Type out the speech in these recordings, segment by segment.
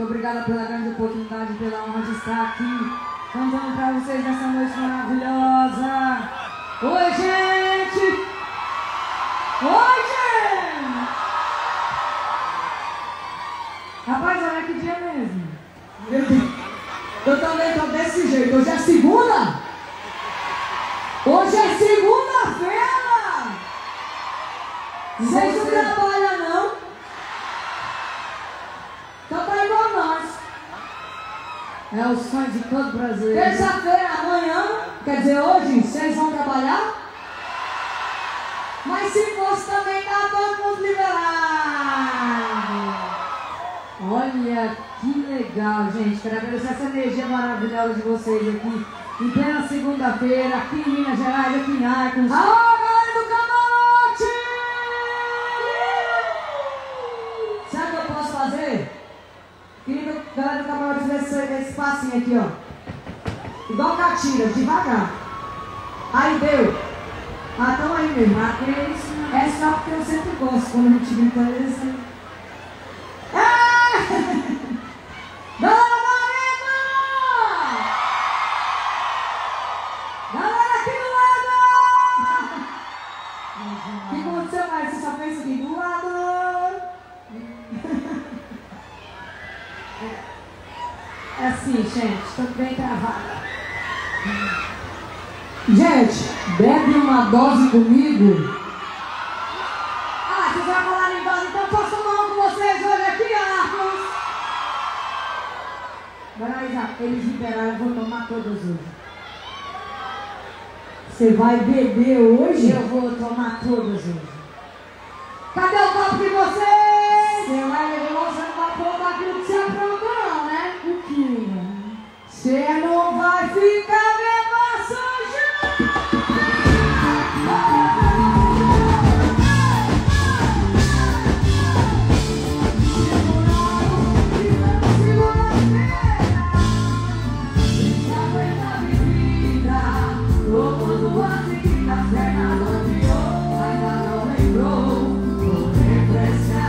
obrigada pela grande oportunidade, pela honra de estar aqui cantando pra vocês nessa noite maravilhosa. Oi, gente! Oi, gente! Rapaz, olha que dia mesmo. Meu Deus, eu também tô desse jeito. Hoje é segunda? Hoje é segunda-feira! Vocês não trabalham, não? Então tá igual nós. É o sonho de todo brasileiro. Terça-feira, amanhã, quer dizer, hoje, vocês vão trabalhar? Mas se fosse também, tá todo mundo liberado. Olha que legal, gente. Quero agradecer essa energia maravilhosa de vocês aqui. Em plena segunda-feira, aqui em Minas Gerais, aqui em Arcos. Alô, galera do Camarote! Sabe o que eu posso fazer? Queria que a galera do Camarote fizesse esse passinho aqui, ó. Igual catira, devagar. Aí deu. Ah, tamo aí mesmo. É só porque eu sempre gosto quando a gente grita isso. Galera da Arena! Galera aqui do lado! O que aconteceu, mais? Você só fez isso aqui do lado? É assim, gente. Tô bem travada. Gente, bebe uma dose comigo. Ah, vocês vão falar em dose, então posso tomar uma com vocês hoje aqui, Arcos? Mas eles liberaram, eu vou tomar todas hoje. Você vai beber hoje? Eu vou tomar todas hoje. Cadê o copo de vocês? Você vai beber, você não vai provar aquilo que você aprontou, não, né? O que? Você não vai ficar bebendo sujo. Ainda não lembrou, vou refrescar.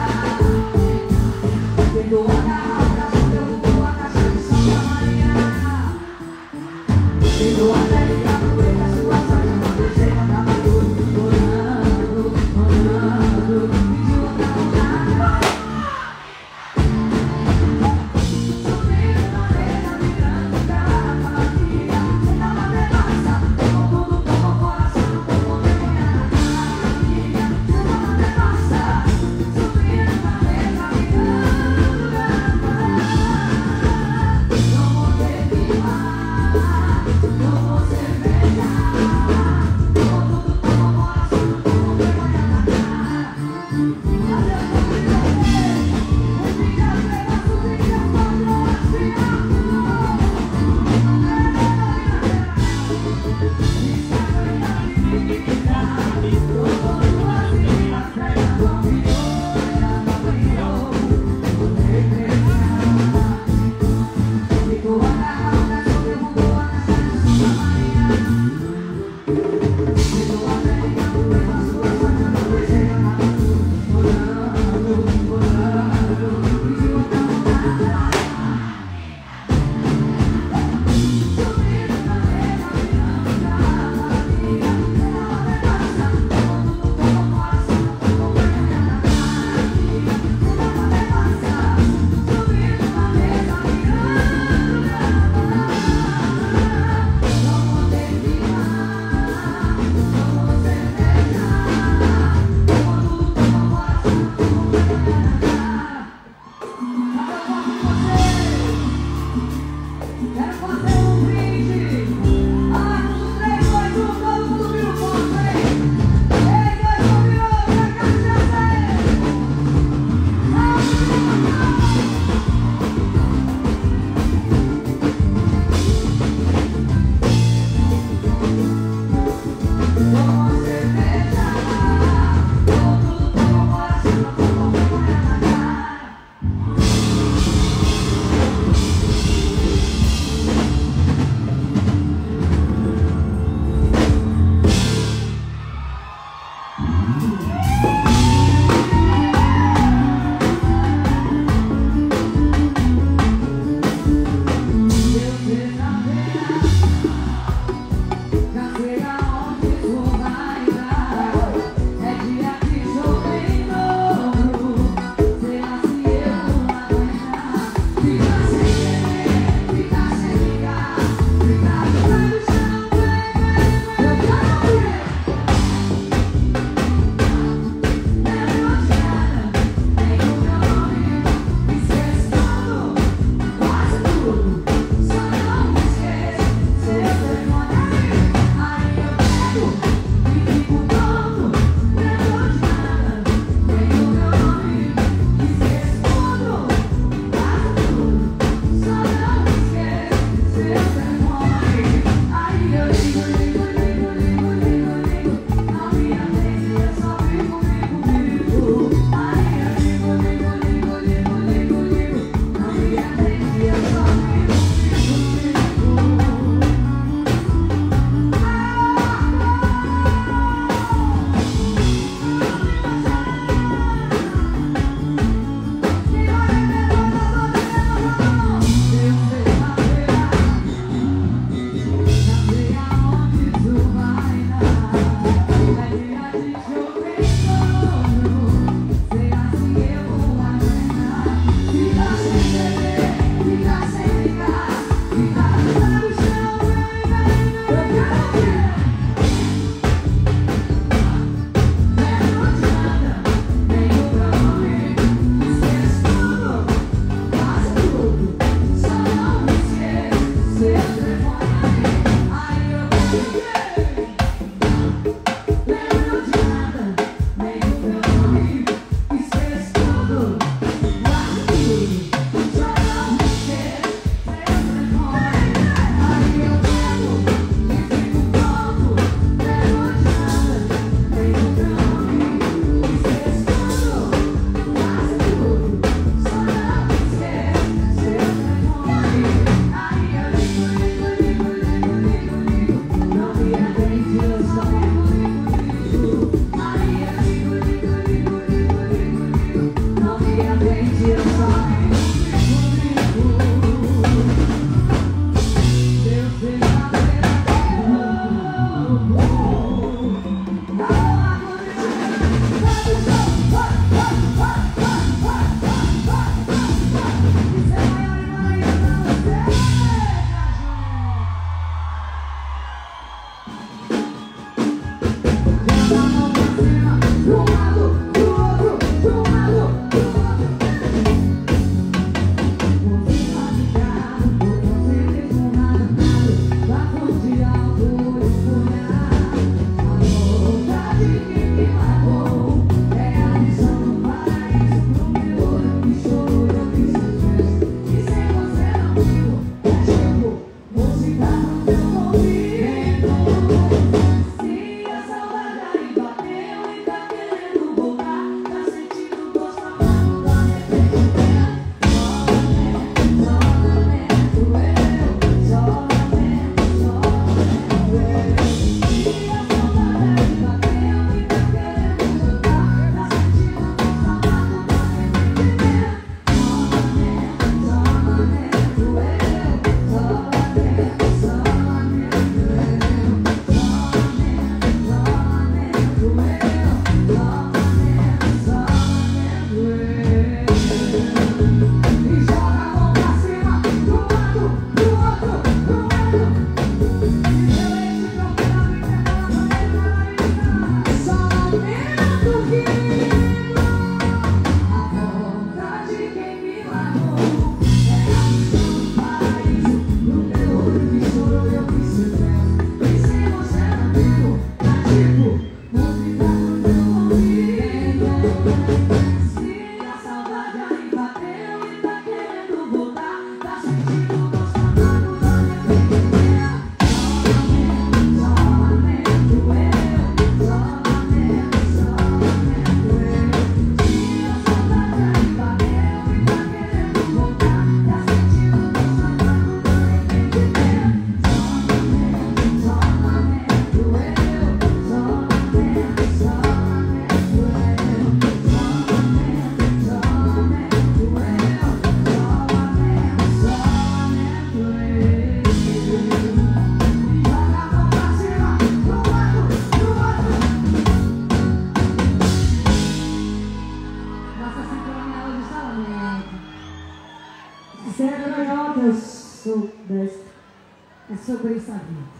É sobre essa vida.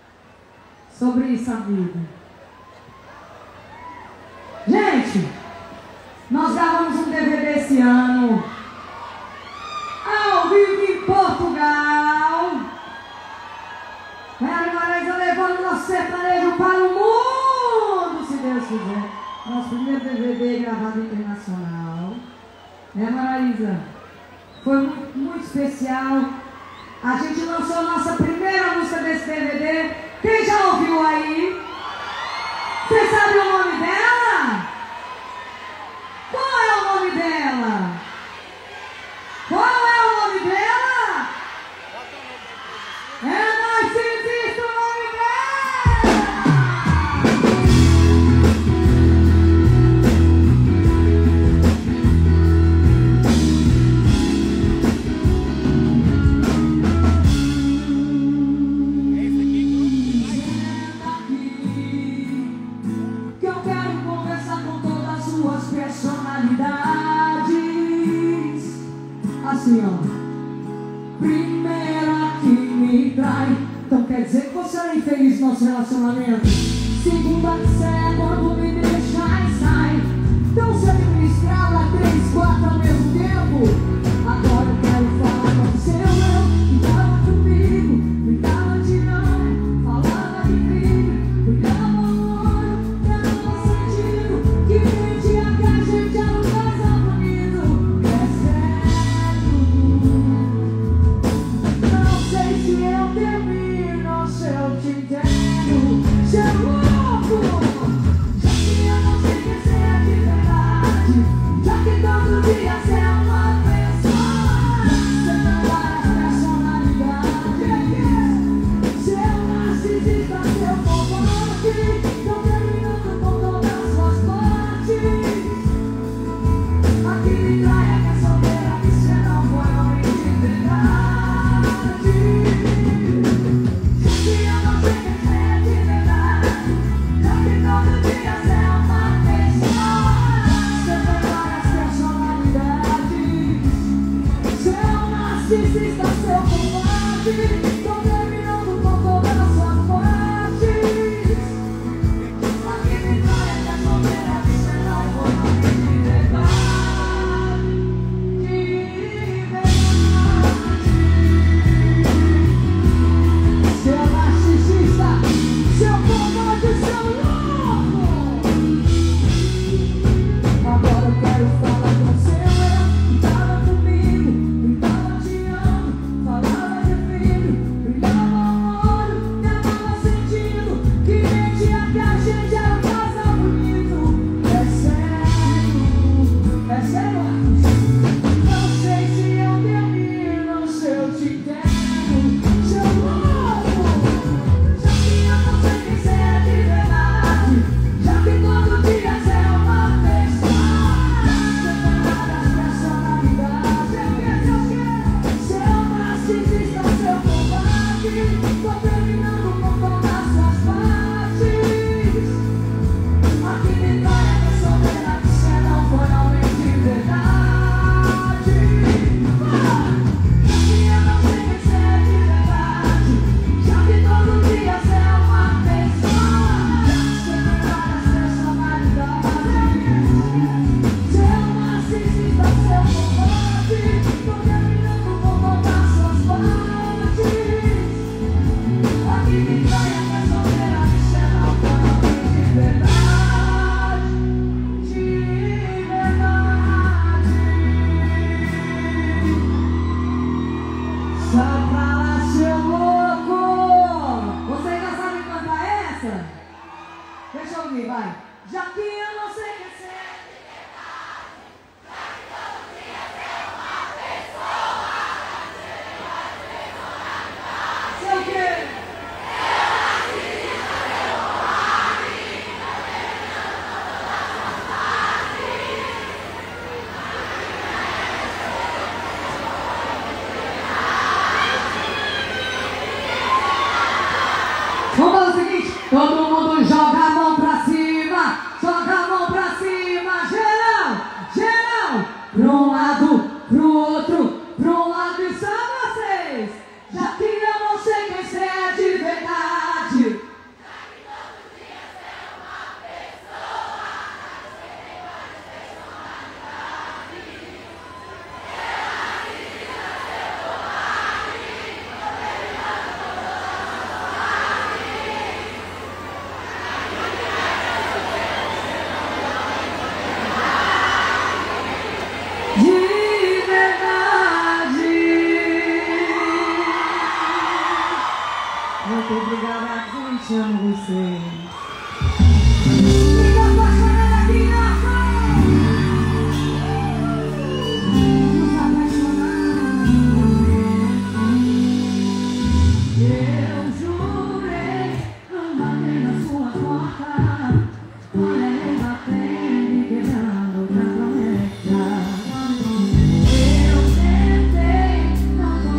Sobre essa vida. Gente, nós gravamos um DVD esse ano, ao vivo em Portugal. certeza. Foi muito especial. A gente lançou a nossa primeira música desse DVD. Quem já ouviu aí? Você sabe o nome dela? Qual é o nome dela? Qual é o nome dela? É Narcisista o nome dela! Senta aqui, que eu quero conversar com todas as suas personalidades. Assim, ó. Primeira que me trai, então quer dizer que você é infeliz no nosso relacionamento. Segunda que você é quando me deixa e sai. Então você administrava 3, 4 ao mesmo tempo. Agora eu quero falar com seu eu. Ficava comigo, ficava tirando, falava de mim, ficava amor, dava sentido, que mentia que a gente era um casal bonito. É certo. Não sei se eu termino ou se eu te entendo. Seu louco, já que eu não sei quem você é de verdade, já que todo dia você é uma pessoa, você tem várias personalidades. Seu narcisista, seu covarde, tô terminando com todas as suas partes. Aqui me trai é que é solteira, que você não foi homem de verdade. Já que eu não sei quem você é de verdade, já que todo dia você é uma pessoa, você tem várias personalidades. Seu narcisista, seu covarde, tô terminando com todas as suas partes. Aqui me trai é que é solteira, que você não foi homem de verdade. Seu narcisista, seu covarde, seu louco. Agora eu quero falar com seu eu. Ficava comigo, ficava te amo, falava de filho, brindava amor, dava sentido, que mentia que a gente era um casal bonito. É sério, não sei se eu termino ou se eu te entendo. Seu louco, já que eu não sei quem você é de verdade, já que todo dia você é uma pessoa, você tem várias personalidades. Seu narcisista, seu covarde, tô terminando com todas as suas partes. Aqui me trai é que é solteira, que você não foi homem de verdade. Já que eu não sei quem você é de verdade, já que todo dia você é uma pessoa, você tem várias personalidades. Seu narcisista, seu covarde, tô terminando com todas as suas partes. Aqui me trai é que é solteira, que você não foi homem de verdade. Só pra lá, seu louco! Você já sabe cantar essa? Deixa eu ouvir, vai. Já que eu não sei quem você é. Sei o quê? Vamos fazer o seguinte, todo mundo joga a mão pra cima, joga a realmente amo você.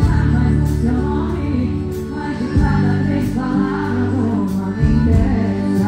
Mas de cada três palavras uma me interessa.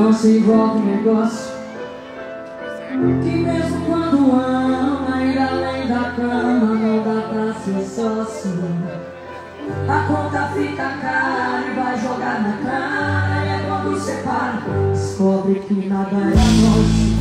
não se envolve em negócio, que mesmo quando ama, ir além da cama não dá pra ser sócio. A conta fica cara e vai jogar na cara, e é quando você para, descobre que nada é nosso.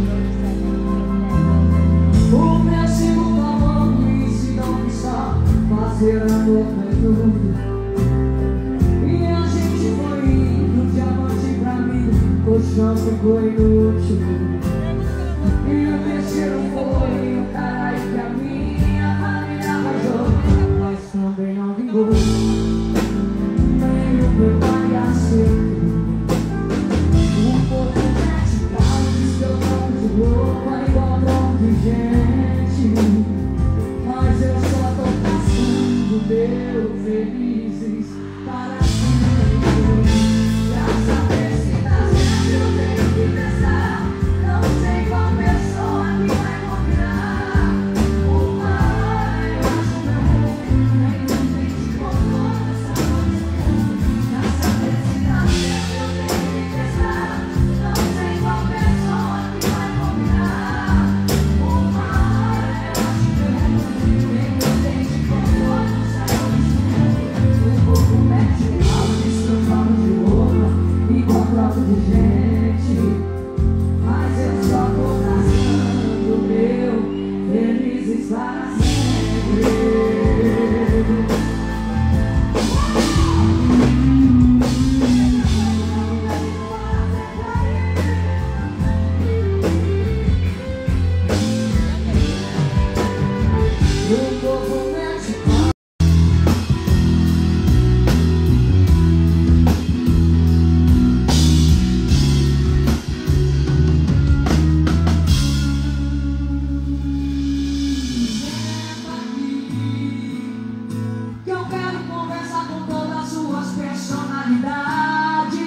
O meu segundo amor me ensinou que só fazer amor faz tudo. E a gente foi indo, diamante pra mim, colchão ficou inútil. E o terceiro foi o caralho que a minha família arranjou, mas também não vingou. Nem o meu pai aceitou. O povo vertical diz que eu não de roupa igual tronco de gente, mas eu só tô passando meu felizes para sempre. Graças a Deus que tá certo, eu tenho que pensar. Não sei qual pessoa que vai combinar. Uma hora eu acho meu mundo, nem não tem de controle essa noite. Graças a Deus que tá certo, eu tenho que pensar. Não sei qual pessoa que vai combinar. Uma hora eu acho meu mundo, nem não tem de controle essa noite. O povo mete mal, destroçado de roupa, igual troco de gente, mas eu só tô gastando meu felizes para sempre. O povo mete mal. Que eu quero conversar com todas as suas personalidades.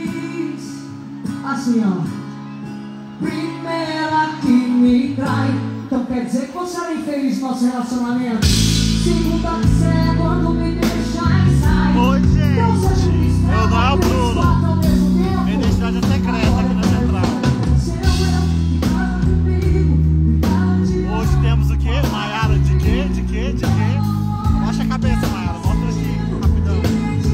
Assim, ó. Primeira que me trai, então quer dizer que você era infeliz no nosso relacionamento. Segunda que você é quando me deixa e sai. Oi, gente. Então seja um Eu não é o Bruno. ao mesmo tempo. Minha identidade é secreta aqui na central. Hoje temos o quê? Maiara, de quê? De quê? De quê? Baixa a cabeça, Maiara. Mostra aqui, rapidão.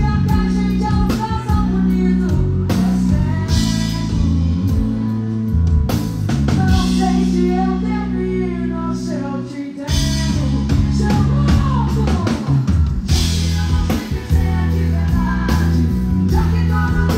Não sei se eu termino, se eu te entendo, se eu volto. Já que eu não sei dizer de verdade, já que todo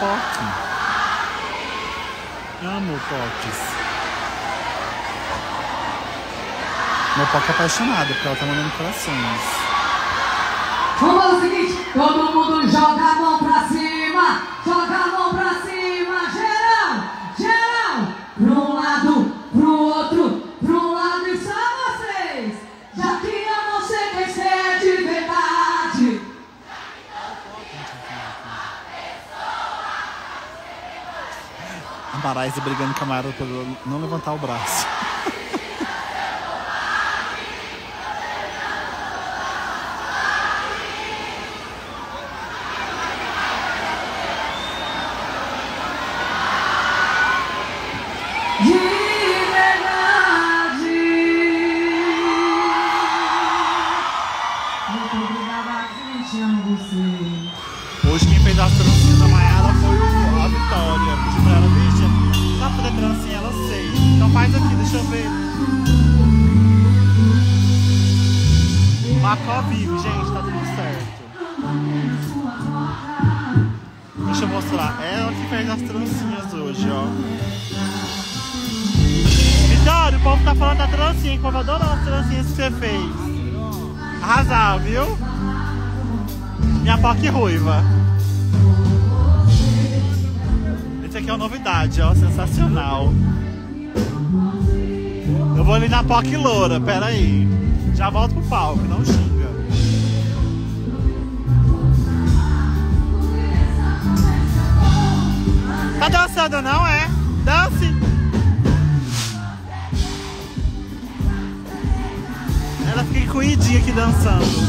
POC. Amo POCs. Meu POC é apaixonado, porque ela tá mandando corações. Vamos fazer o seguinte, todo mundo joga a mão pra cima, joga a mão pra cima, geral, geral, pra um lado, pro outro, pra um lado e só vocês, já que eu não sei quem você é de verdade. A Maraísa brigando com a Mayara pra não levantar o braço. De verdade. Muito obrigada, gente, amo você. Hoje quem fez as trancinhas da Mayara foi a Vitória. Pedi pra ela, bicha, dá pra fazer trancinha? Ela sei. Então faz aqui, deixa eu ver. Macó vive, gente, tá tudo certo. Deixa eu mostrar. Ela que fez as trancinhas hoje, ó. Vitória, o povo tá falando da trancinha, que o povo adorou as trancinhas que você fez. Arrasar, viu? Minha POC ruiva. Esse aqui é uma novidade, ó, sensacional. Eu vou ali na POC loura, pera aí. Já volto pro palco, não xinga. Tá dançando não, é? Dance! Ela fica encolhidinha aqui dançando.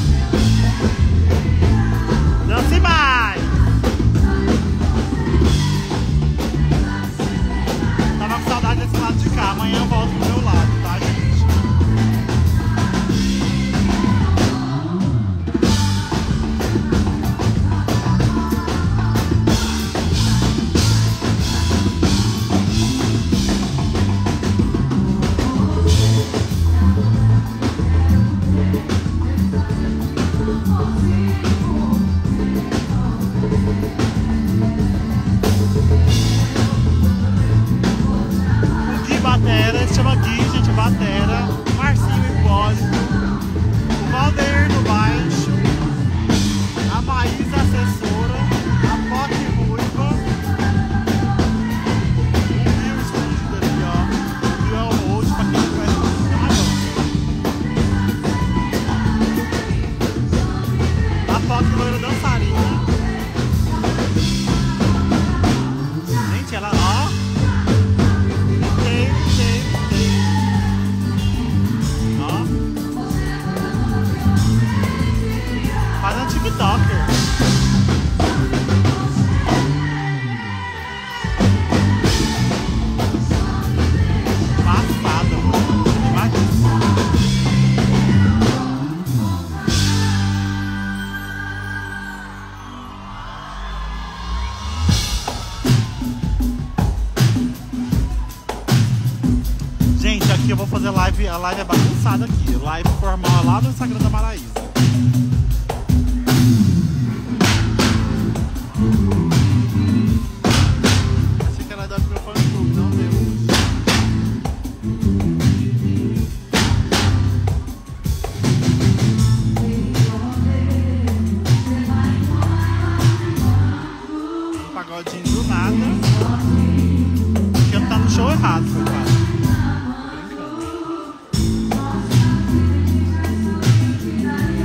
Dance mais! Tava com saudade desse lado de cá. Amanhã eu volto pro meu lado, tá, gente? Batera, se chama Gui, gente, batera, Marcinho Hipólito, o Valdeir no baixo, a Maísa assessora, a POC ruiva, o Rio escondido ali, ó, o Rio é o host, pra quem não conhece a POC loira dançarina. Gente, ela, ó. Faz um TikToker. Passada, mano. Gente, aqui eu vou fazer live. A live é bagunçada aqui. Live formal lá no Instagram da Maraísa. Achei que era dar pro meu fã clube, não deu. Um pagodinho do nada. Porque eu tá no show errado, foi quase. Tô brincando.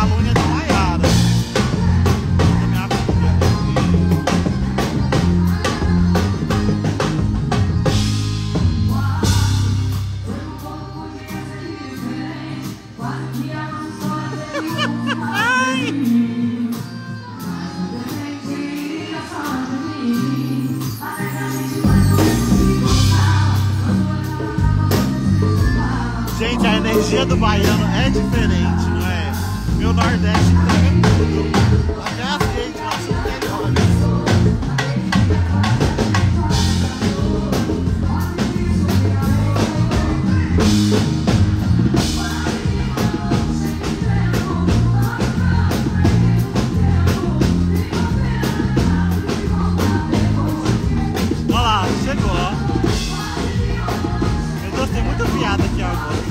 calúnia da Maiara, da minha filha. Gente, a energia do baiano é diferente, não é? Meu Nordeste entrega tudo. Até a gente lá são melhores. Olha lá, chegou, ó. Meu Deus, tem muita piada aqui agora.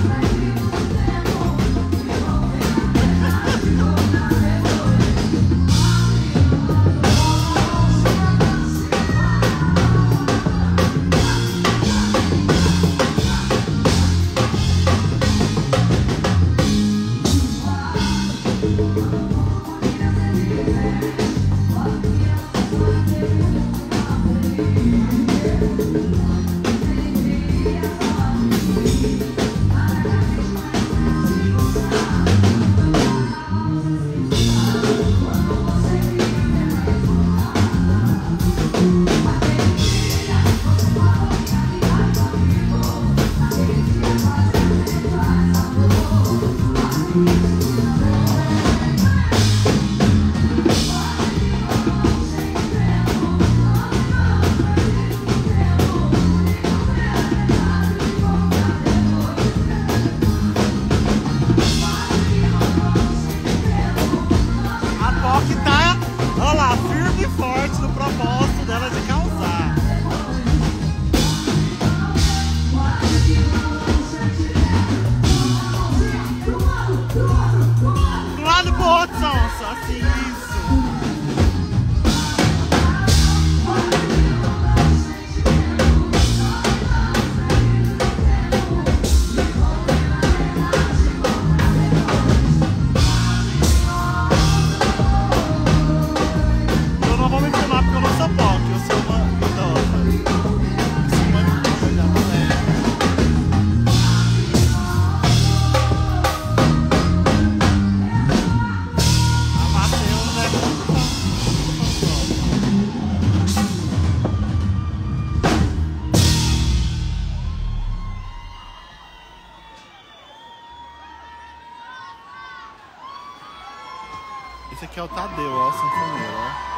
Esse aqui é o Tadeu, ó, o sanfoneiro,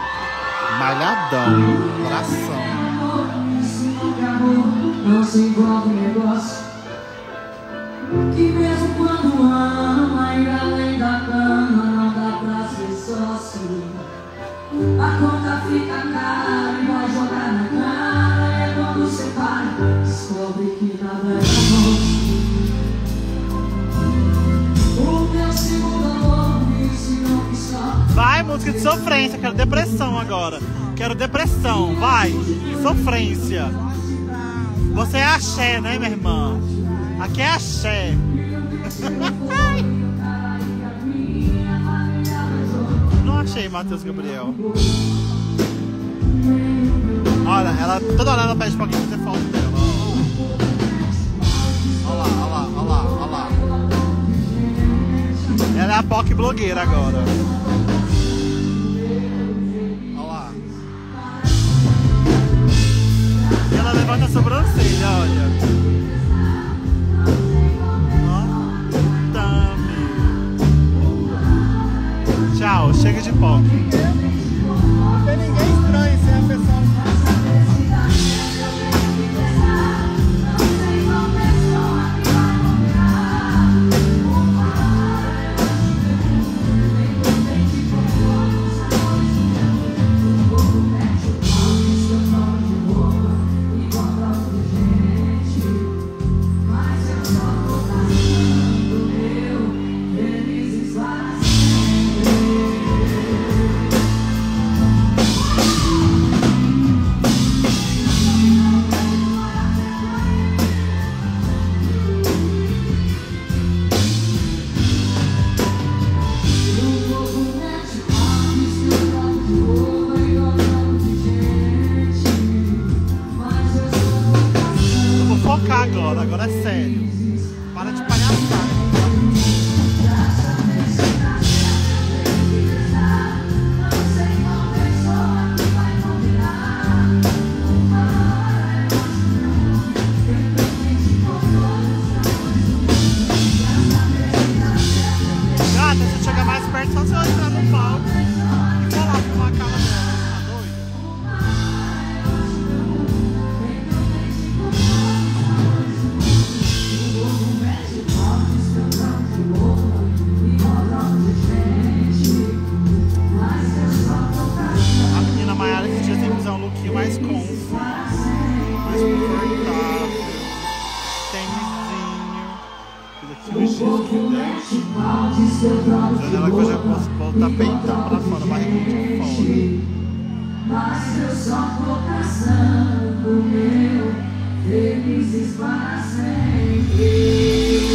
ó. Malhadão, coração. Não se envolve negócio que mesmo quando ama, ir além da cama, não dá pra ser sócio. A conta fica cara e vai jogar na cara. É quando você para, descobre que nada é nosso. O meu segundo amor me ensinou que só Vai, música de sofrência, quero depressão agora. Quero depressão, vai, sofrência. Você é axé, né, minha irmã? Aqui é axé. Não achei, Matheus Gabriel. Olha, ela toda hora ela pede pra alguém fazer foto dela. Olha lá, olha lá, olha lá, olha lá. Ela é a POC blogueira agora. Olha lá. E ela levanta a sobrancelha, olha. Tchau, chega de POC. Não tem ninguém estranho sem a pessoa. hoje, se quiser. Janela que eu já posso botar peitão pra fora, barriga pra fora. Mas eu só tô caçando meu felizes para sempre.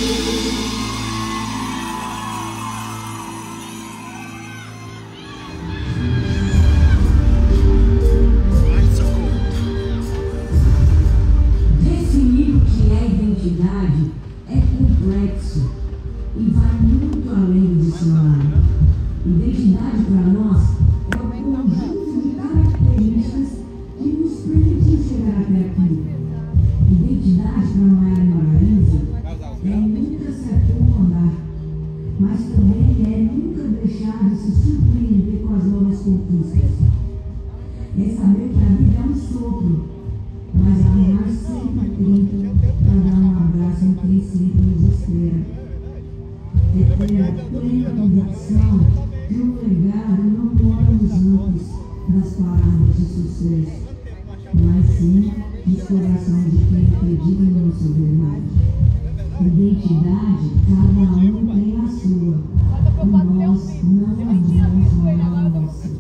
Definir o que é identidade é complexo e vai muito além do dicionário. Identidade para nós é o conjunto de características que nos permitiu chegar até aqui. Identidade para Mayara Margarida é nunca se acomodar, mas também é nunca deixar de se surpreender com as novas conquistas. É saber que a vida é um sopro, mas arrumar sempre tempo para dar um abraço em quem sempre nos espera. É ter a plena convicção que o legado não mora nos amplos das palavras de sucesso, mas sim nos corações de quem acredita em nossa verdade. Identidade, cada um tem a sua, e nós não amamos a nossa.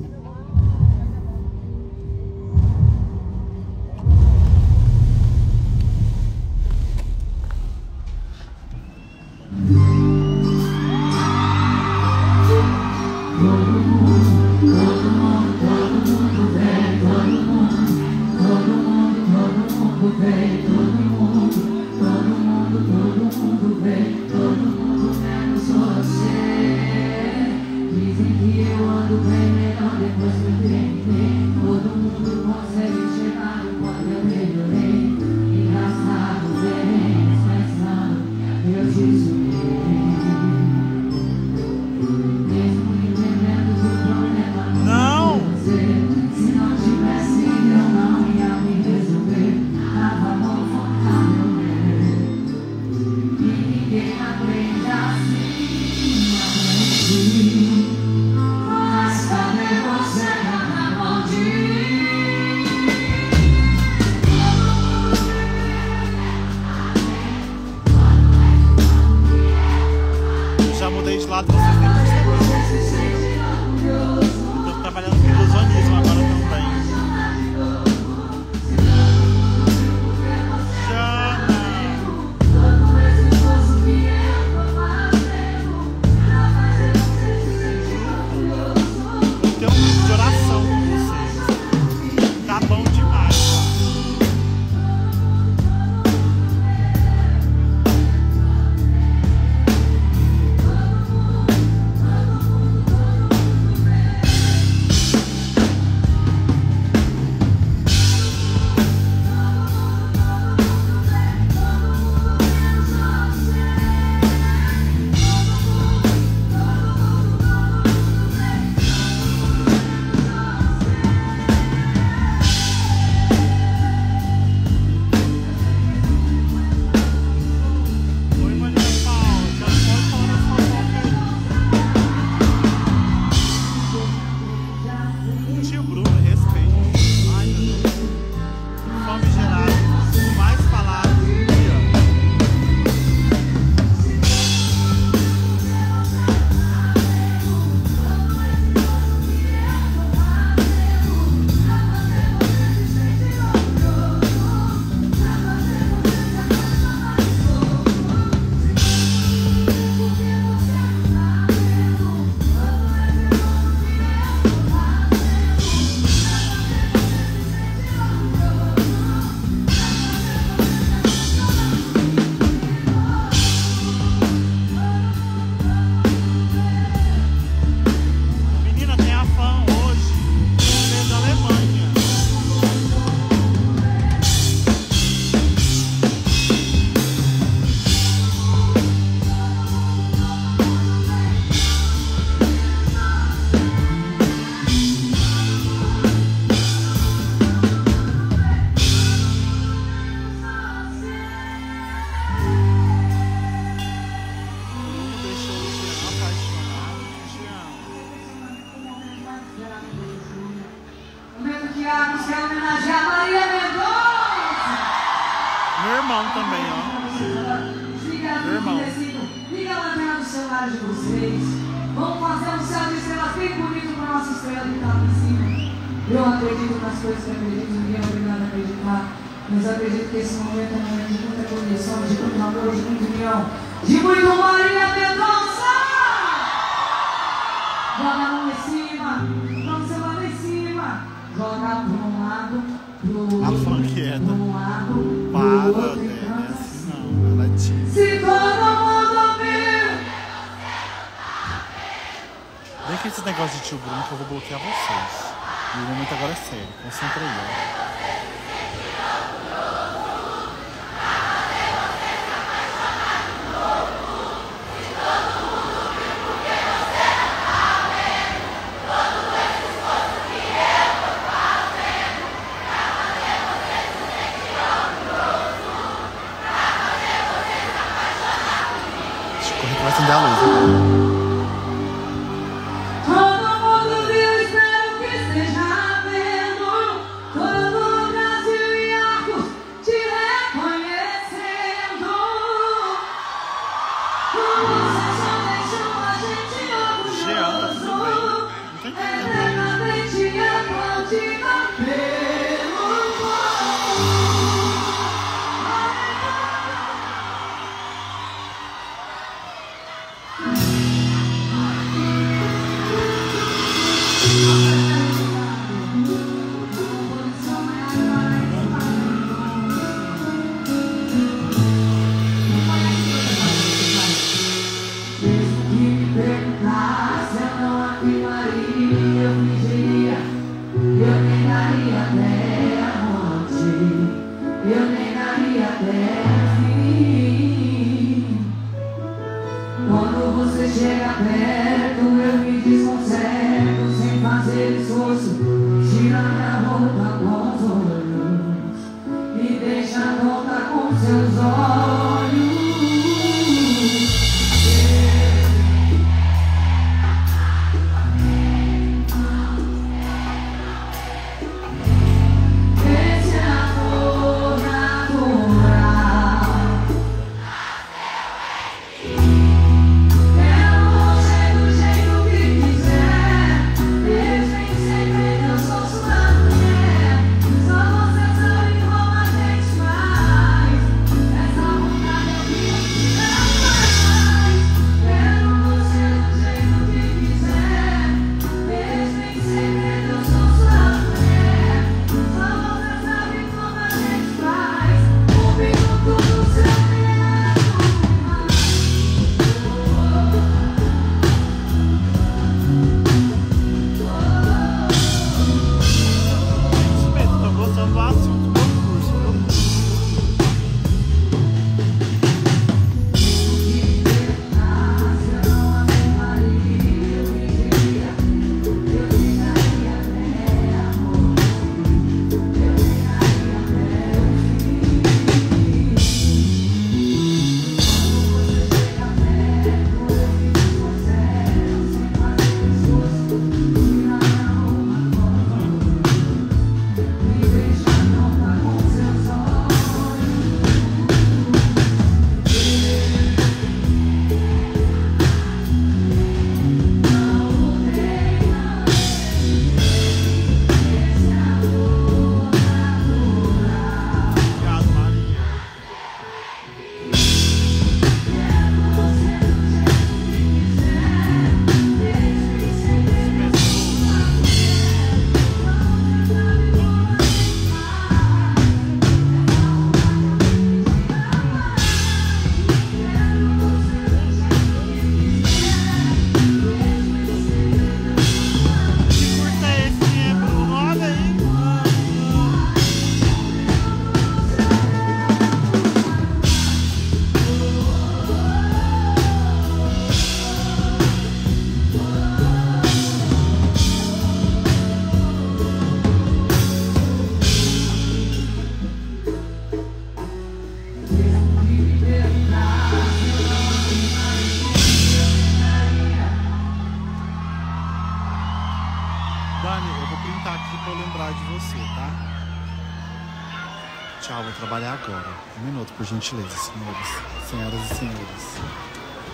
Já mudei de lado, vocês nem perceberam. Estou trabalhando com ilusionismo agora também. Vou ter um vídeo de oração com vocês. Tá bom demais, tá? Meu irmão também, ó. Meu irmão. Liga a lanterna do celular de vocês. Vamos fazer um céu de estrelas bem bonito para a nossa estrela que está lá em cima. Eu acredito nas coisas que acredito, ninguém é obrigado a acreditar. Mas acredito que esse momento é um momento de muita condição, de muito amor, de muita união, de muito Marília Mendonça! Joga a mão em cima, vamos ser lá em cima. Joga para um lado, pro outro. A funkeada. Um lado, Para, pro outro. né? Não é assim não, ela é tímida. Se todo mundo vir. Deixa esse negócio de tio Bruno que eu vou bloquear vocês. E o momento agora é sério, concentra aí, ó. Vai acender a luz. Todo mundo viu, espero que esteja vendo. Todo o Brasil e Arcos te reconhecendo. Você só deixou a gente orgulhoso. Eternamente Atlântica pelo mundo. Eu negaria até o fim. Quando você chega perto, eu me desconcerto sem fazer esforço. Tira minha roupa com os olhos e deixa tonta com seus olhos. Tchau, vou trabalhar agora. Um minuto, por gentileza, senhores, senhoras e senhores.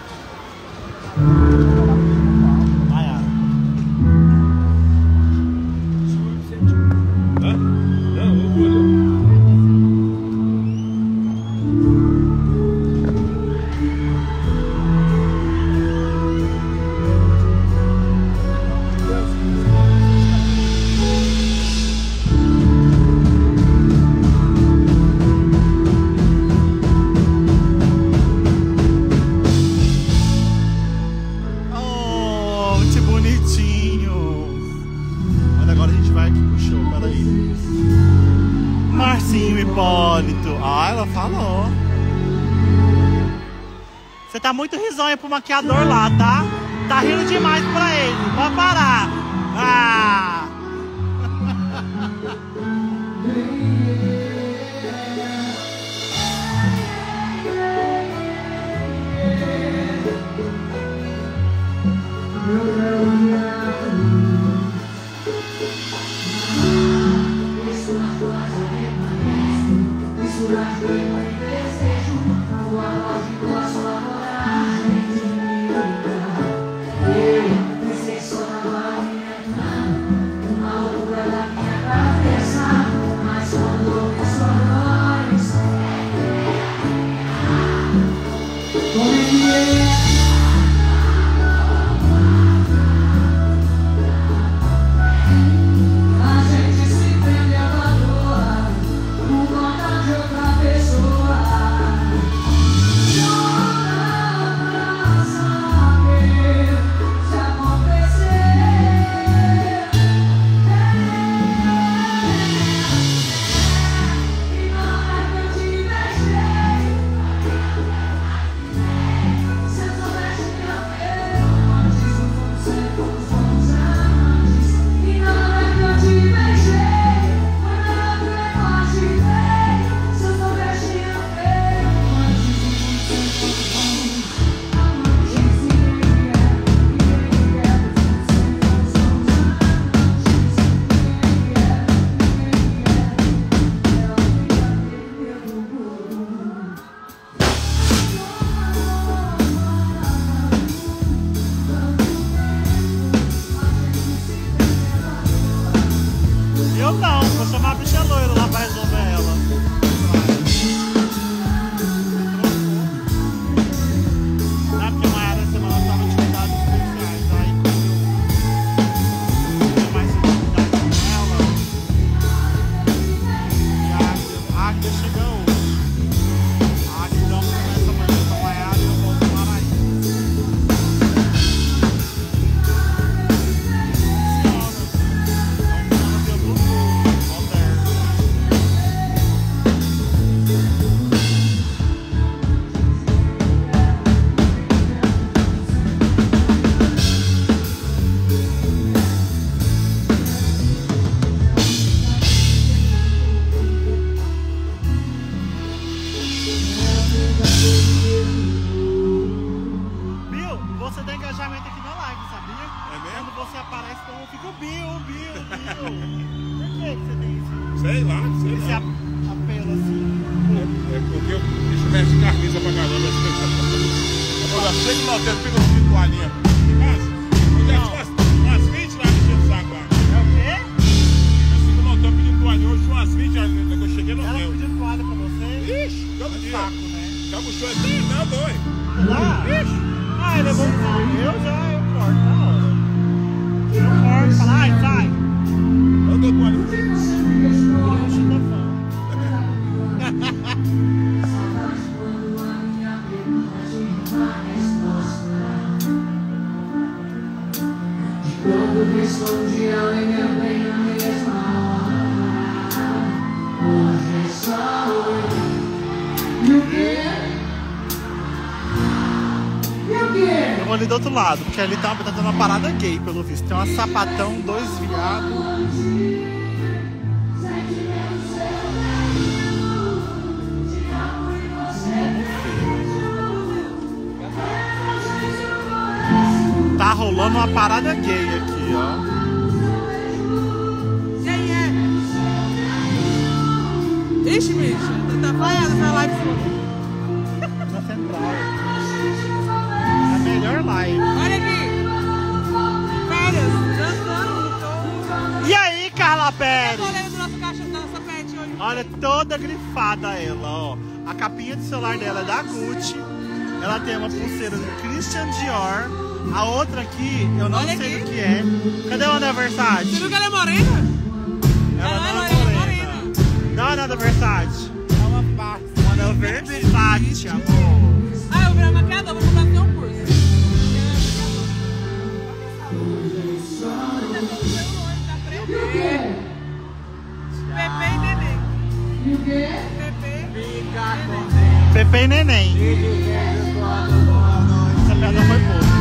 Hipólito. Ah, ela falou. Você tá muito risonha pro maquiador lá, tá? Tá rindo demais pra ele. Pode parar. Ah! Eu não, vou chamar a bicha loira lá pra resolver ela. Não, porque uma era semana eu tava de cuidados especiais. Aí eu tenho mais intimidade com ela. E a Águida chega hoje. A Águida começa amanhã com a Mayara e eu volto para aí. Você tem engajamento aqui na live, sabia? É mesmo? Quando você aparece, então eu fico Bill. Por que você tem isso? Sei lá, sei Esse lá. apelo assim. É porque eu mexe camisa pra caramba. Agora, sei que no hotel fica um de toalhinha. Mas, eu já tinha umas 20 lá mexendo o saco lá. É o quê? Eu fico no hotel pedindo toalhinha. Hoje tinha umas 20 ali quando eu cheguei no Ela hotel. pediu toalha pra você? Ixi, todo dia. Saco, né? Já puxou até não, doido. Lá? Ixi. Ah, ele é bom. Eu corto na hora. Eu corto, fala, ai, sai. Eu dou toalha. Quando respondi ela em meu bem na mesma hora. Hoje é só eu. E o quê? E o quê? Eu vou ali do outro lado, porque ali tá tendo uma parada gay, pelo visto. Tem uma sapatão, 2 viados. Tá rolando uma parada gay aqui, ó. Quem é? Ixi, bicho, tá falhando essa live. Na central. É a melhor live. Olha aqui. Férias, dançando. E aí, Carla Pérez? Olha do nosso caixa, da nossa pet hoje. Olha, toda grifada ela, ó. A capinha de celular dela é da Gucci. Ela tem uma pulseira do Christian Dior. A outra aqui, eu não Olha sei aqui. o que é. Cadê a Ana Versace? Você viu que ela é morena? Ela Ela não é é morena. Dá uma Ana Versace. Ana Versace, amor. Ah, eu vou virar maquiador, vou comprar seu curso. E o quê? Pepe e Neném. E o quê? bem neném. Essa piada foi boa.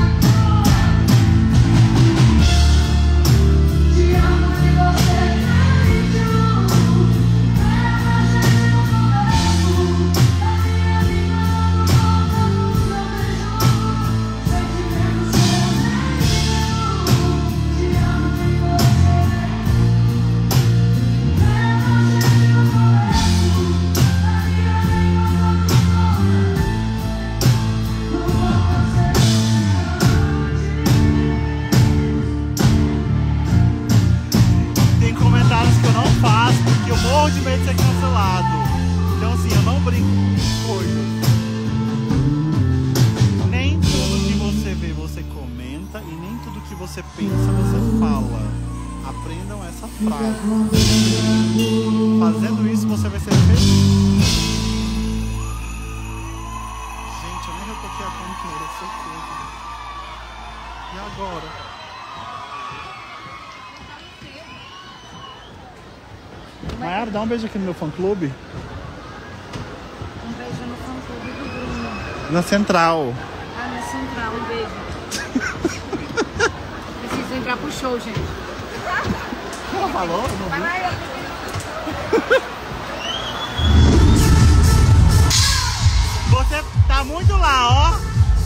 Eu morro de medo de ser cancelado. Então assim, eu não brinco com coisas. Nem tudo que você vê, você comenta. E nem tudo que você pensa, você fala. Aprendam essa frase. Fazendo isso, você vai ser feliz. Gente, eu nem retoquei a cantora, socorro. E agora? Maiara, dá um beijo aqui no meu fã-clube. Um beijo no fã-clube do Bruno. Na Central. Ah, na Central, um beijo. Preciso entrar pro show, gente. Ela falou? Eu não vi. Você tá muito lá, ó.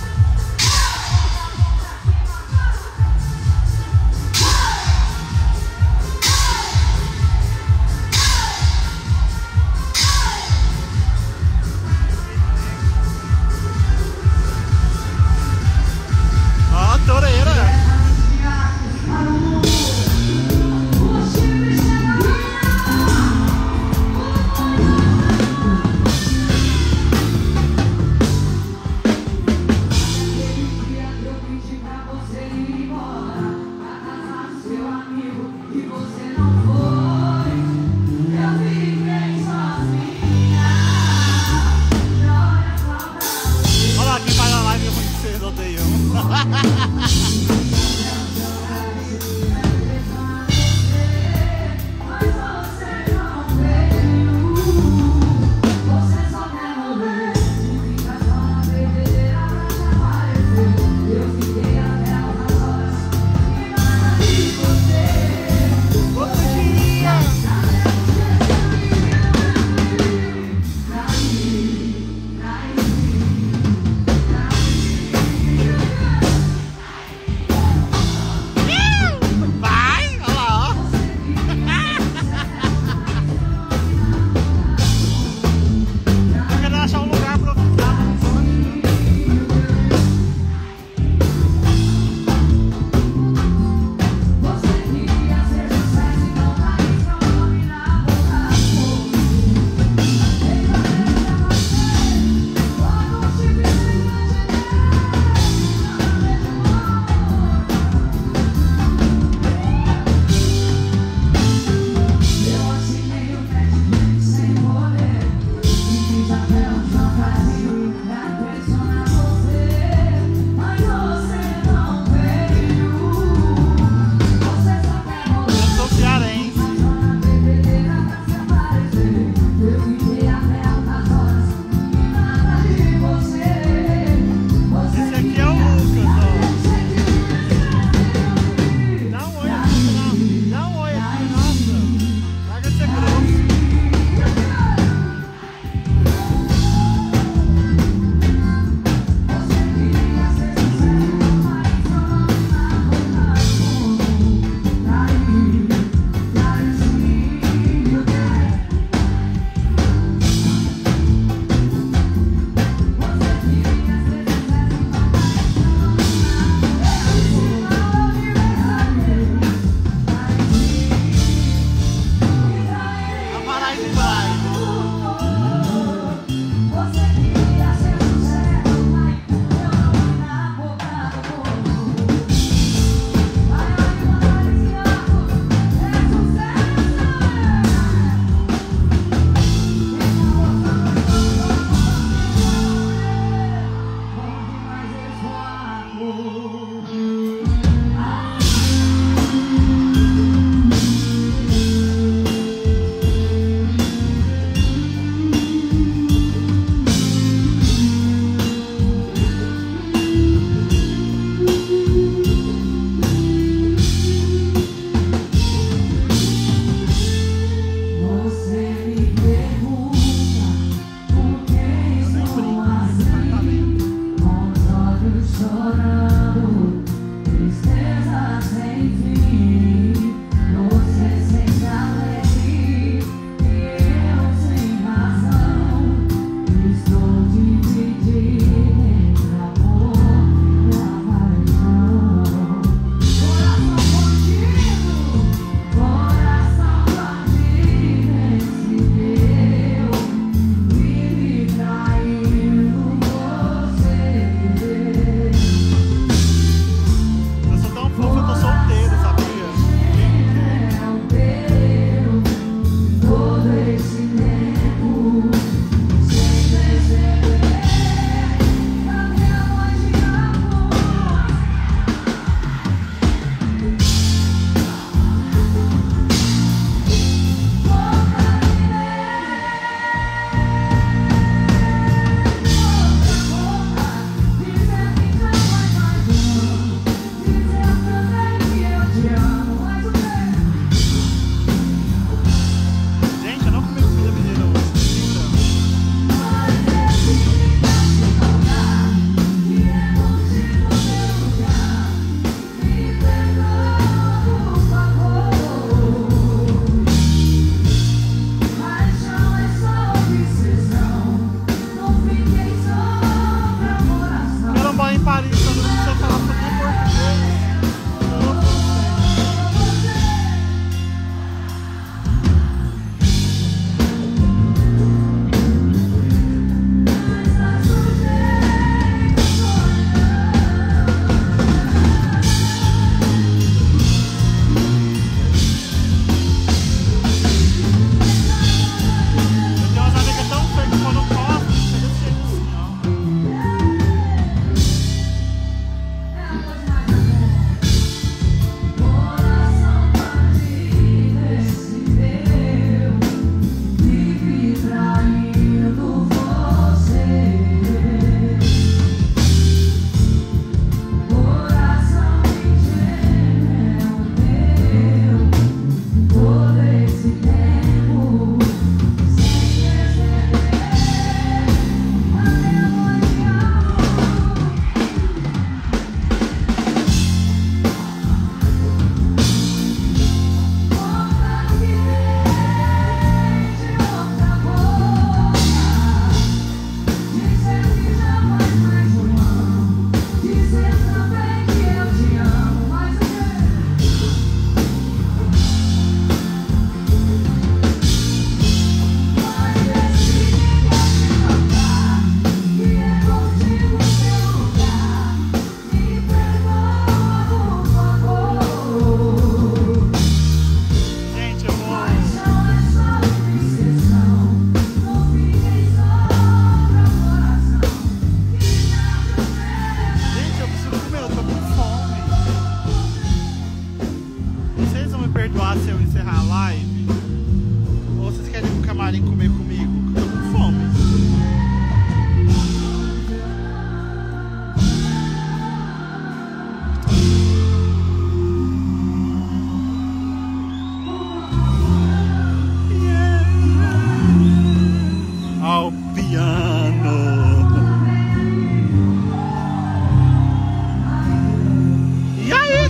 Toreira. Olha lá quem faz a live ruim que vocês odeiam.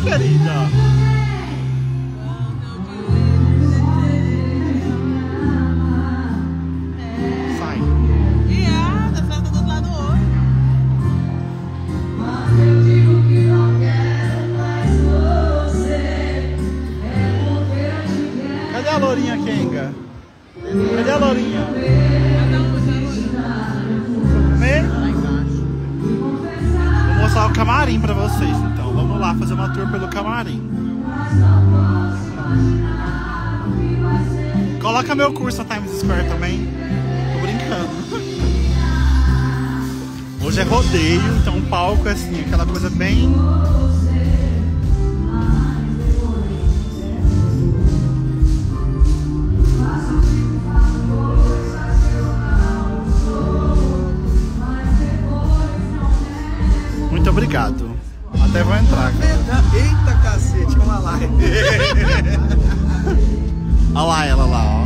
querida? Sai. E a dançando do lado do outro. Cadê a lourinha, Kenga? Cadê a lourinha? Comer? Vou mostrar o camarim pra vocês, então. Vamos lá fazer uma tour pelo camarim. Coloca meu curso na Times Square também. Tô brincando. Hoje é rodeio, então o palco é assim, aquela coisa bem... Muito obrigado. Até vou entrar, cara. Eita cacete, olha lá. Olha lá ela lá, ó.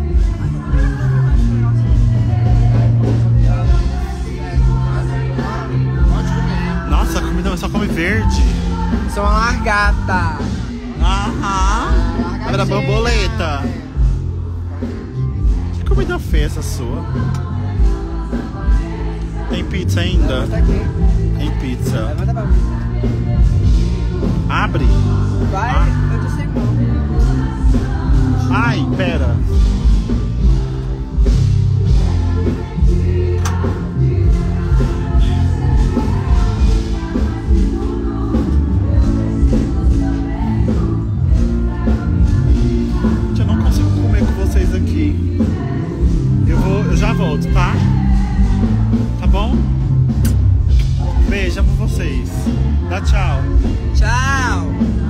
Nossa, a comida só come verde. Sou uma largata. Aham. Era borboleta. Que comida feia essa sua? Tem pizza ainda? Tá aqui. Tem pizza. Levanta pra mim. Abre. Vai, Ah. eu te seguro. Ai, pera. Gente, eu não consigo comer com vocês aqui. Eu já volto, tá? Tá bom? Beijo, amo vocês. Dá tchau. Tchau.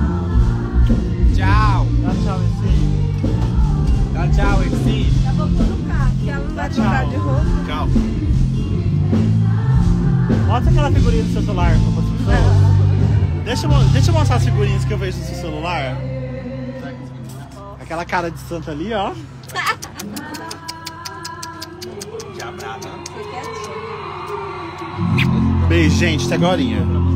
Tchau. Dá tchau, MC. Dá tchau, MC. Eu vou colocar, que ela não vai trocar de roupa. Tchau. Mostra aquela figurinha do seu celular pra pessoa. Deixa eu mostrar as figurinhas que eu vejo no seu celular. Aquela cara de santa ali, ó. Diabrada. Beijo, gente. Até agorinha.